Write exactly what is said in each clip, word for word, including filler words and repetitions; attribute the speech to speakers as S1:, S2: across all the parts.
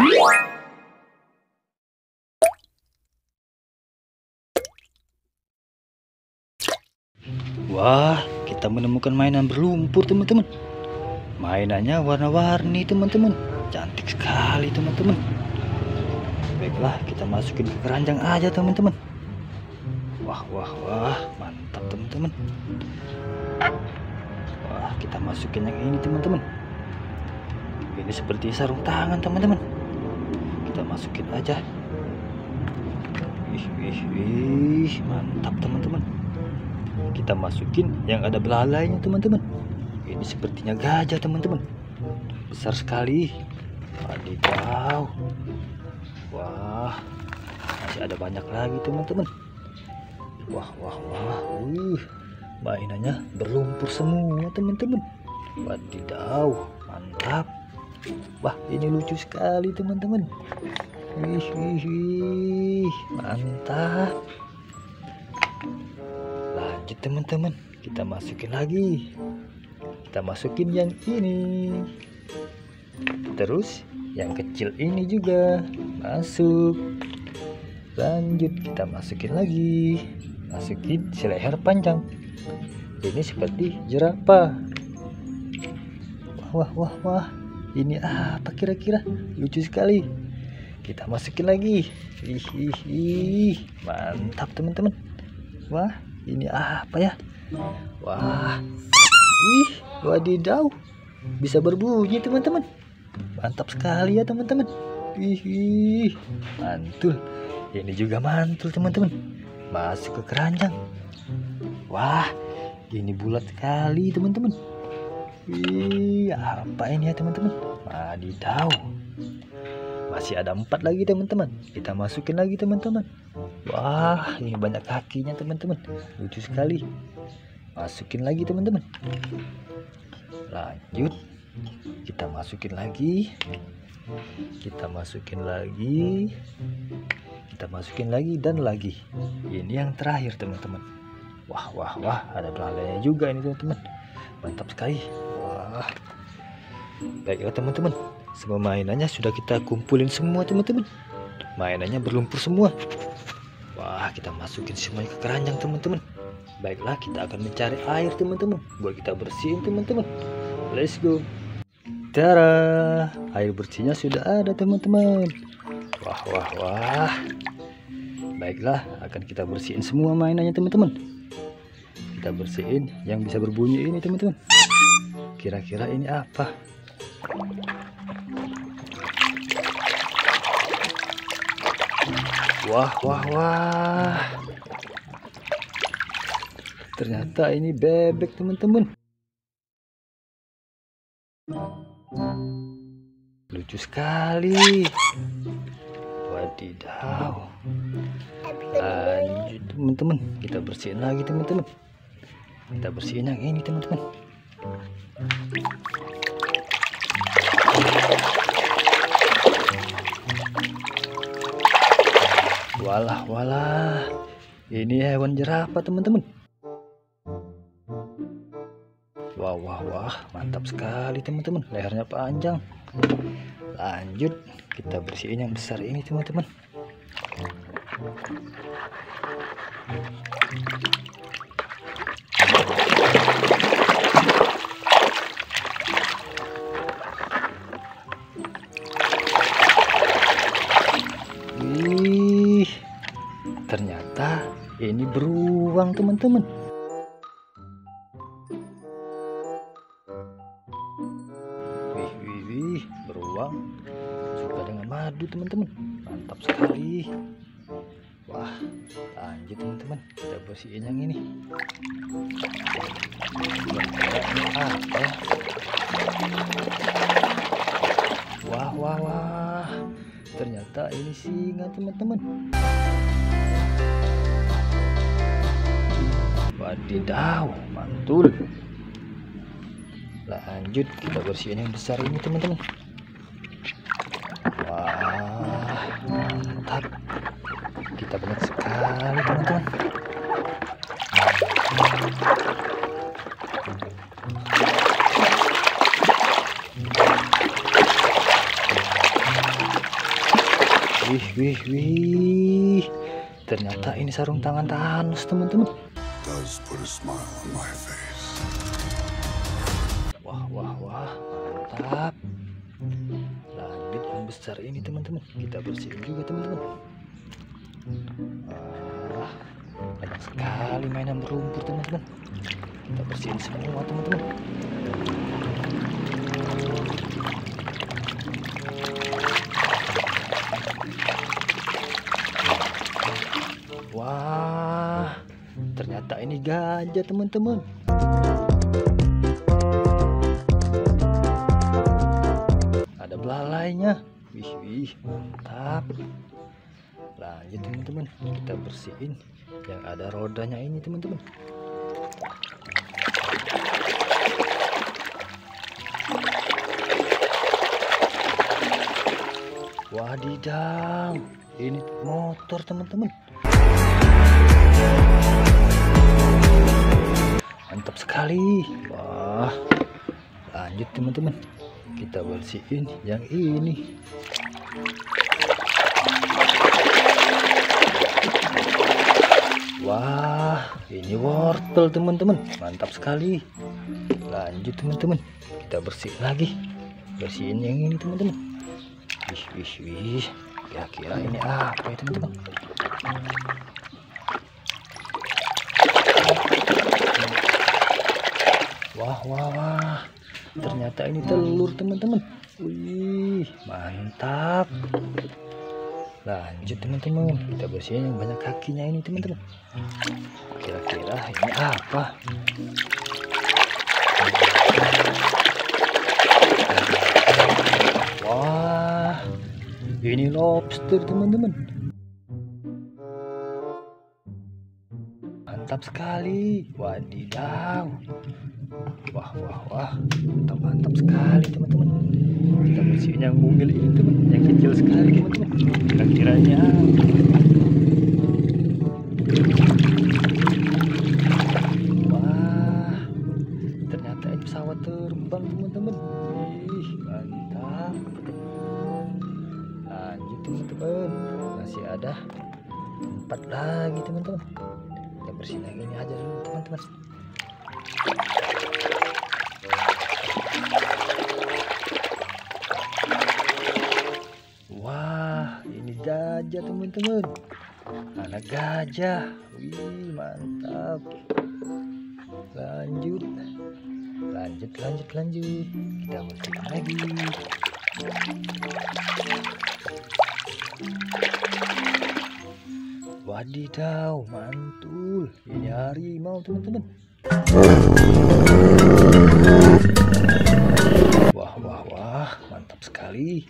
S1: Wah, kita menemukan mainan berlumpur teman-teman. Mainannya warna-warni teman-teman. Cantik sekali teman-teman. Baiklah, kita masukin ke keranjang aja teman-teman. Wah, wah, wah, mantap teman-teman. Wah, kita masukin yang ini teman-teman. Ini seperti sarung tangan teman-teman. Kita masukin aja. Wih, wih, wih, mantap teman-teman. Kita masukin yang ada belalainya teman-teman. Ini sepertinya gajah teman-teman. Besar sekali. Wadidaw. Wah, masih ada banyak lagi teman-teman. Wah, wah, wah. Uh, mainannya berlumpur semua teman-teman. Wadidaw, mantap. Wah, ini lucu sekali teman-teman. Wih, wih, wih, mantap. Lanjut teman-teman, kita masukin lagi. Kita masukin yang ini. Terus yang kecil ini juga masuk. Lanjut kita masukin lagi. Masukin seleher panjang. Ini seperti jerapah. Wah, wah, wah. Ini apa kira-kira? Lucu sekali. Kita masukin lagi. Ih, ih, ih. Mantap teman-teman. Wah, ini apa ya? Wah, ih, wadidaw, bisa berbunyi teman-teman. Mantap sekali ya teman-teman. Ih, ih, mantul. Ini juga mantul teman-teman. Masuk ke keranjang. Wah, ini bulat sekali teman-teman. Ih, apa ini ya teman-teman? Wadidaw. Masih ada empat lagi teman-teman. Kita masukin lagi teman-teman. Wah, ini banyak kakinya teman-teman. Lucu sekali. Masukin lagi teman-teman. Lanjut. Kita masukin lagi. Kita masukin lagi. Kita masukin lagi dan lagi. Ini yang terakhir teman-teman. Wah, wah, wah. Ada belalainya juga ini teman-teman. Mantap sekali. Wah. Baiklah teman-teman. Semua mainannya sudah kita kumpulin semua teman-teman. Mainannya berlumpur semua. Wah, kita masukin semuanya ke keranjang teman-teman. Baiklah, kita akan mencari air teman-teman. Buat kita bersihin teman-teman. Let's go. Tara, air bersihnya sudah ada teman-teman. Wah, wah, wah. Baiklah, akan kita bersihin semua mainannya teman-teman. Kita bersihin yang bisa berbunyi ini teman-teman. Kira-kira ini apa? Wah, wah, wah. Ternyata ini bebek teman-teman. Lucu sekali. Wadidaw. Lanjut teman-teman, kita bersihin lagi teman-teman. Kita bersihin yang ini teman-teman. Walah, walah. Ini hewan jerapah teman-teman. Wah, wah, wah. Mantap sekali teman-teman. Lehernya panjang. Lanjut. Kita bersihin yang besar ini teman-teman. Wih, ternyata ini beruang teman-teman. Wih, wih, wih, beruang suka dengan madu teman-teman. Mantap sekali. Wah, lanjut teman-teman, kita bersihin yang ini. Apa ya? Wah, wah, wah. Ternyata ini singa teman-teman. Wadidaw, mantul. Lanjut, kita bersihin yang besar ini teman-teman. Wah, mantap. Kita banyak sekali teman-teman. Wih, wih, wih. Ternyata ini sarung tangan Thanos, teman-teman. Wah, wah, wah, mantap. Lanjut yang besar ini, teman-teman. Kita bersihin juga, teman-teman. Wah, banyak sekali mainan berlumpur, teman-teman. Kita bersihin semua, teman-teman. Wah, ternyata ini gajah, teman-teman. Ada belalainya. Wih, wih, mantap. Lanjut, teman-teman, kita bersihin yang ada rodanya ini, teman-teman. Wadidaw, ini motor, teman-teman. Mantap sekali. Wah, lanjut, teman-teman, kita bersihin yang ini. Wah, ini wortel, teman-teman. Mantap sekali. Lanjut, teman-teman, kita bersihin lagi. Bersihin yang ini, teman-teman. Wih, wih, wih. Kira-kira ini apa ya, teman-teman? Wah, wah, wah. Ternyata ini telur, teman-teman. Wih, mantap. Lanjut, teman-teman, kita bersihin yang banyak kakinya ini, teman-teman. Kira-kira ini apa? Wah, ini lobster, teman-teman. Mantap sekali. Wadidaw. Wah, wah, wah. Mantap, mantap sekali, teman-teman. Kita bersihin yang mungil ini, teman, yang kecil sekali, teman-teman. Kira-kiranya wah, ternyata ini pesawat terbang, teman-teman. Ih, mantap. Lanjut, teman-teman, masih ada empat lagi, teman-teman. Kita bersihin yang ini aja dulu, teman-teman. Wah, ini gajah, teman-teman. Anak gajah. Wih, mantap. Lanjut. Lanjut, lanjut, lanjut. Kita bersihin lagi. Wadidaw, mantul. Ini harimau, teman-teman. Wah, wah, wah, mantap sekali.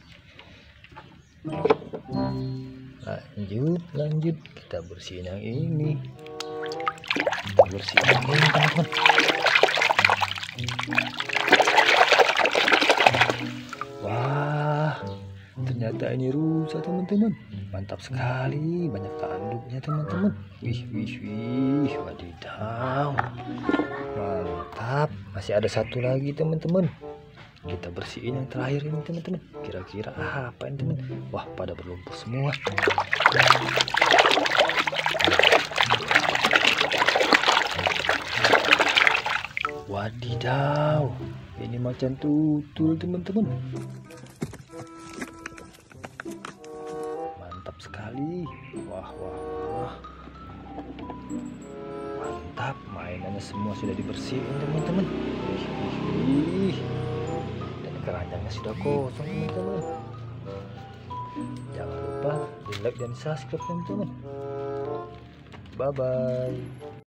S1: Lanjut, lanjut, kita bersihin yang ini. Kita bersihin yang ini, teman-teman. Wah, ternyata ini rusa, teman-teman. Mantap sekali, banyak tanduknya, teman-teman. Wih, wih, wih, wadidaw. Mantap, masih ada satu lagi, teman-teman. Kita bersihin yang terakhir ini, teman-teman. Kira-kira apa ini, teman? Wah, pada berlumpur semua. Wadidaw, ini macan tutul, teman-teman. Mantap sekali. Wah, wah, wah. Mantap, mainannya semua sudah dibersihin, teman-teman. Wih, wih, wih. Keranjangnya sudah kosong, teman-teman. Jangan lupa di like dan subscribe, teman-teman. Bye bye.